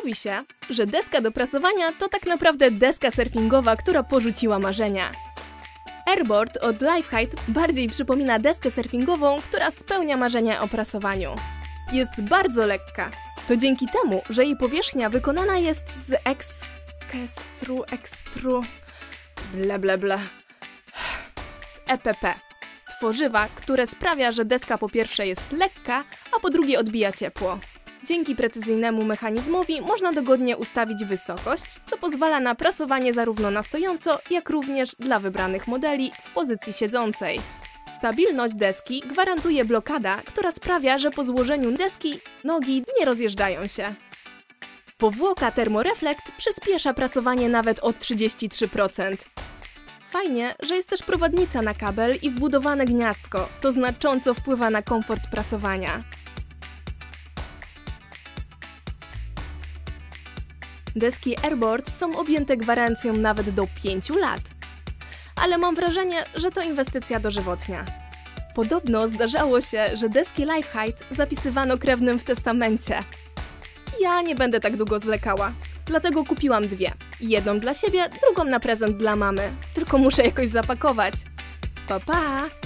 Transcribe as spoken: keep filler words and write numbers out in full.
Mówi się, że deska do prasowania to tak naprawdę deska surfingowa, która porzuciła marzenia. Airboard od Lifehide bardziej przypomina deskę surfingową, która spełnia marzenia o prasowaniu. Jest bardzo lekka. To dzięki temu, że jej powierzchnia wykonana jest z ekstru, ekstru, bla bla bla, z E P P. Tworzywa, które sprawia, że deska po pierwsze jest lekka, a po drugie odbija ciepło. Dzięki precyzyjnemu mechanizmowi można dogodnie ustawić wysokość, co pozwala na prasowanie zarówno na stojąco, jak również dla wybranych modeli w pozycji siedzącej. Stabilność deski gwarantuje blokada, która sprawia, że po złożeniu deski nogi nie rozjeżdżają się. Powłoka Thermoreflect przyspiesza prasowanie nawet o trzydzieści trzy procent. Fajnie, że jest też prowadnica na kabel i wbudowane gniazdko, to znacząco wpływa na komfort prasowania. Deski Airboard są objęte gwarancją nawet do pięciu lat. Ale mam wrażenie, że to inwestycja dożywotnia. Podobno zdarzało się, że deski Lifehide zapisywano krewnym w testamencie. Ja nie będę tak długo zwlekała, dlatego kupiłam dwie. Jedną dla siebie, drugą na prezent dla mamy. Tylko muszę jakoś zapakować. Pa, pa!